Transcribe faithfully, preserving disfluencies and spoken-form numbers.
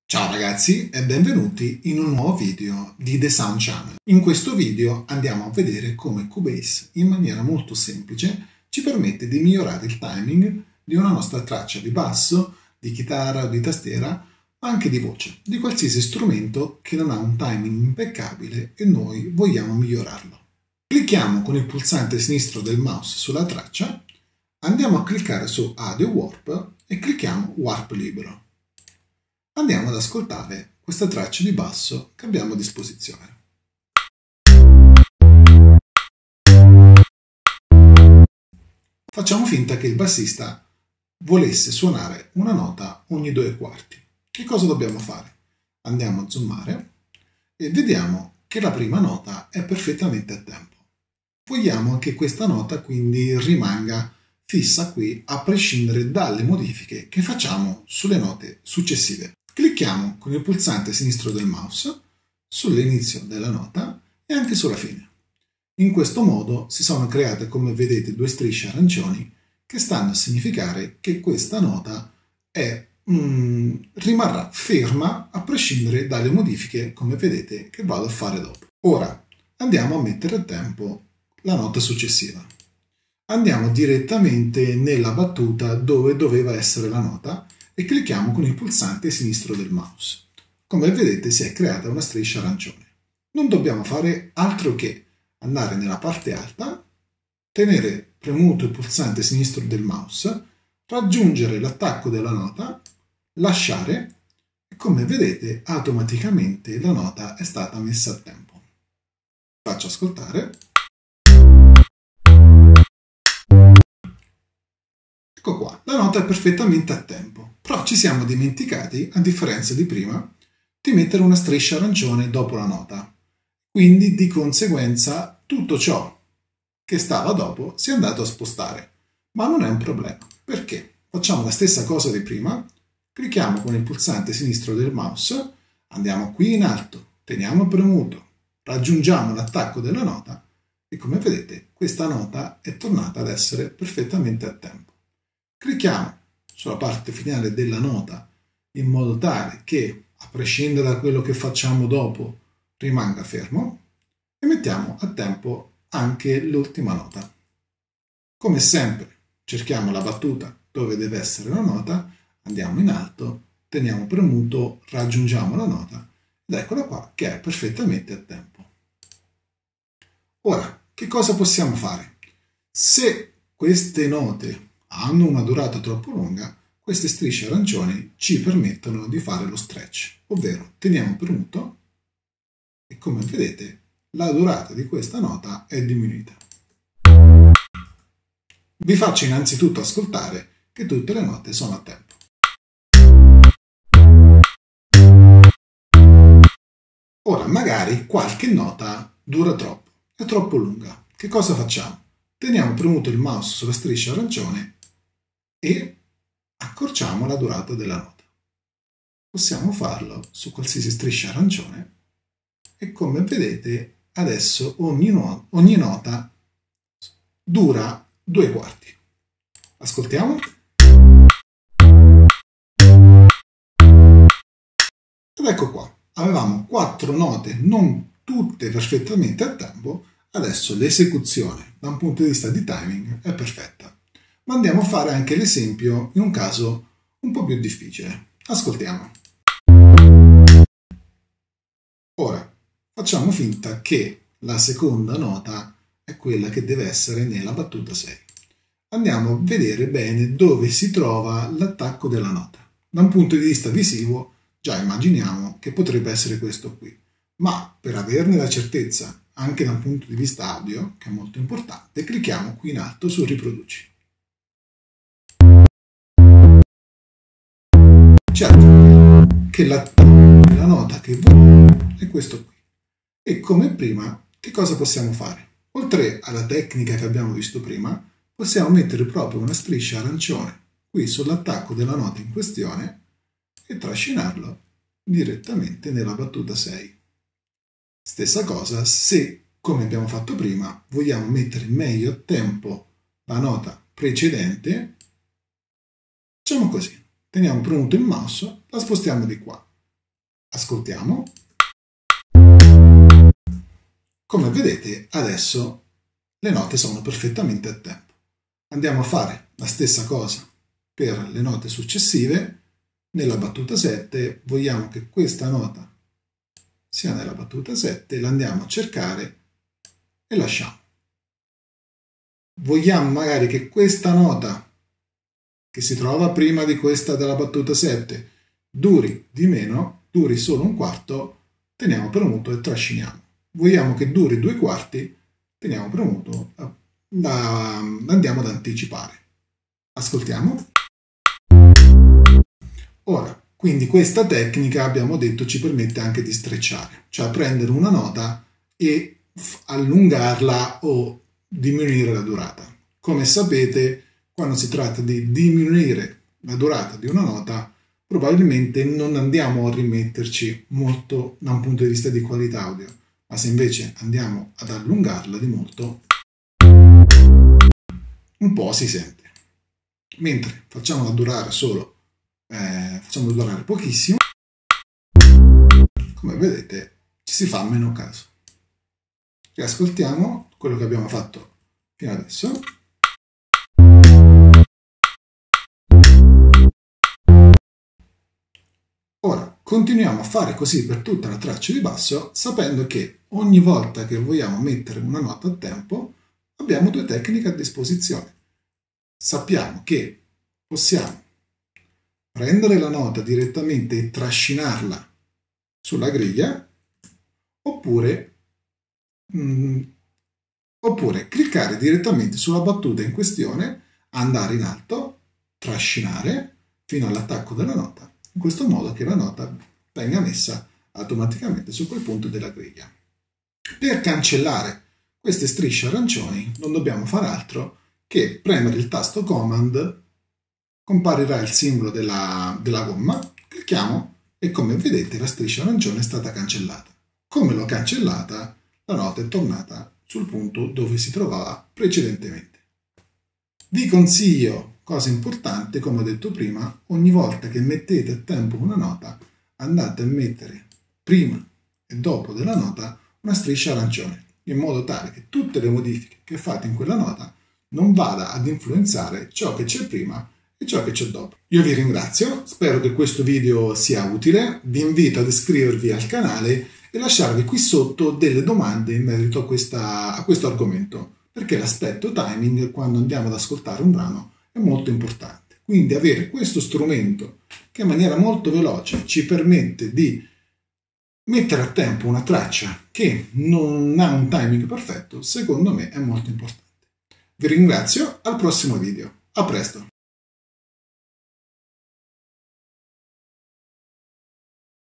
Ciao ragazzi e benvenuti in un nuovo video di The Sound Channel. In questo video andiamo a vedere come Cubase in maniera molto semplice ci permette di migliorare il timing di una nostra traccia di basso, di chitarra o di tastiera, ma anche di voce, di qualsiasi strumento che non ha un timing impeccabile e noi vogliamo migliorarlo. Clicchiamo con il pulsante sinistro del mouse sulla traccia, andiamo a cliccare su Audio Warp e clicchiamo Warp libero. Andiamo ad ascoltare questa traccia di basso che abbiamo a disposizione. Facciamo finta che il bassista volesse suonare una nota ogni due quarti. Che cosa dobbiamo fare? Andiamo a zoomare e vediamo che la prima nota è perfettamente a tempo. Vogliamo che questa nota quindi rimanga fissa qui a prescindere dalle modifiche che facciamo sulle note successive. Clicchiamo con il pulsante sinistro del mouse sull'inizio della nota e anche sulla fine. In questo modo si sono create, come vedete, due strisce arancioni che stanno a significare che questa nota è, mm, rimarrà ferma a prescindere dalle modifiche, come vedete, che vado a fare dopo. Ora andiamo a mettere a tempo la nota successiva. Andiamo direttamente nella battuta dove doveva essere la nota e clicchiamo con il pulsante sinistro del mouse. Come vedete si è creata una striscia arancione. Non dobbiamo fare altro che andare nella parte alta, tenere premuto il pulsante sinistro del mouse, raggiungere l'attacco della nota, lasciare e come vedete automaticamente la nota è stata messa a tempo. Faccio ascoltare. Ecco qua, la nota è perfettamente a tempo. Però ci siamo dimenticati, a differenza di prima, di mettere una striscia arancione dopo la nota. Quindi, di conseguenza, tutto ciò che stava dopo si è andato a spostare. Ma non è un problema. Perché? Facciamo la stessa cosa di prima, clicchiamo con il pulsante sinistro del mouse, andiamo qui in alto, teniamo premuto, raggiungiamo l'attacco della nota e come vedete questa nota è tornata ad essere perfettamente a tempo. Clicchiamo sulla parte finale della nota in modo tale che, a prescindere da quello che facciamo dopo, rimanga fermo e mettiamo a tempo anche l'ultima nota. Come sempre cerchiamo la battuta dove deve essere la nota, andiamo in alto, teniamo premuto, raggiungiamo la nota ed eccola qua che è perfettamente a tempo. Ora, che cosa possiamo fare? Se queste note hanno una durata troppo lunga, queste strisce arancioni ci permettono di fare lo stretch, ovvero teniamo premuto e come vedete la durata di questa nota è diminuita. Vi faccio innanzitutto ascoltare che tutte le note sono a tempo. Ora magari qualche nota dura troppo, è troppo lunga. Che cosa facciamo? Teniamo premuto il mouse sulla striscia arancione e accorciamo la durata della nota. Possiamo farlo su qualsiasi striscia arancione e come vedete adesso ogni, no- ogni nota dura due quarti. Ascoltiamo. Ed ecco qua, avevamo quattro note, non tutte perfettamente a tempo, adesso l'esecuzione da un punto di vista di timing è perfetta. Ma andiamo a fare anche l'esempio in un caso un po' più difficile. Ascoltiamo. Ora, facciamo finta che la seconda nota è quella che deve essere nella battuta sei. Andiamo a vedere bene dove si trova l'attacco della nota. Da un punto di vista visivo, già immaginiamo che potrebbe essere questo qui. Ma per averne la certezza, anche da un punto di vista audio, che è molto importante, clicchiamo qui in alto su Riproduci. Certo che l'attacco della nota che vogliamo è questo qui. E come prima, che cosa possiamo fare? Oltre alla tecnica che abbiamo visto prima, possiamo mettere proprio una striscia arancione qui sull'attacco della nota in questione e trascinarlo direttamente nella battuta sei. Stessa cosa se, come abbiamo fatto prima, vogliamo mettere meglio a tempo la nota precedente, facciamo così. Teniamo premuto il mouse, la spostiamo di qua. Ascoltiamo. Come vedete, adesso le note sono perfettamente a tempo. Andiamo a fare la stessa cosa per le note successive. Nella battuta sette vogliamo che questa nota sia nella battuta sette, la andiamo a cercare e lasciamo. Vogliamo magari che questa nota che si trova prima di questa della battuta sette duri di meno, duri solo un quarto, teniamo premuto e trasciniamo. Vogliamo che duri due quarti, teniamo premuto, la, la andiamo ad anticipare. Ascoltiamo. Ora, quindi questa tecnica, abbiamo detto, ci permette anche di strecciare, cioè prendere una nota e allungarla o diminuire la durata. Come sapete, quando si tratta di diminuire la durata di una nota, probabilmente non andiamo a rimetterci molto da un punto di vista di qualità audio, ma se invece andiamo ad allungarla di molto, un po' si sente. Mentre facciamola durare solo, eh, facciamola durare pochissimo, come vedete ci si fa meno caso. Riascoltiamo quello che abbiamo fatto fino adesso. Ora continuiamo a fare così per tutta la traccia di basso, sapendo che ogni volta che vogliamo mettere una nota a tempo abbiamo due tecniche a disposizione. Sappiamo che possiamo prendere la nota direttamente e trascinarla sulla griglia, oppure, mh, oppure cliccare direttamente sulla battuta in questione, andare in alto, trascinare fino all'attacco della nota, in questo modo che la nota venga messa automaticamente su quel punto della griglia. Per cancellare queste strisce arancioni non dobbiamo fare altro che premere il tasto Command, comparirà il simbolo della, della gomma, clicchiamo e come vedete la striscia arancione è stata cancellata. Come l'ho cancellata, la nota è tornata sul punto dove si trovava precedentemente. Vi consiglio, cosa importante, come ho detto prima, ogni volta che mettete a tempo una nota, andate a mettere prima e dopo della nota una striscia arancione, in modo tale che tutte le modifiche che fate in quella nota non vada ad influenzare ciò che c'è prima e ciò che c'è dopo. Io vi ringrazio, spero che questo video sia utile, vi invito ad iscrivervi al canale e lasciarvi qui sotto delle domande in merito a, questa, a questo argomento, perché l'aspetto timing quando andiamo ad ascoltare un brano è molto importante. Quindi avere questo strumento che in maniera molto veloce ci permette di mettere a tempo una traccia che non ha un timing perfetto, secondo me è molto importante. Vi ringrazio, al prossimo video. A presto!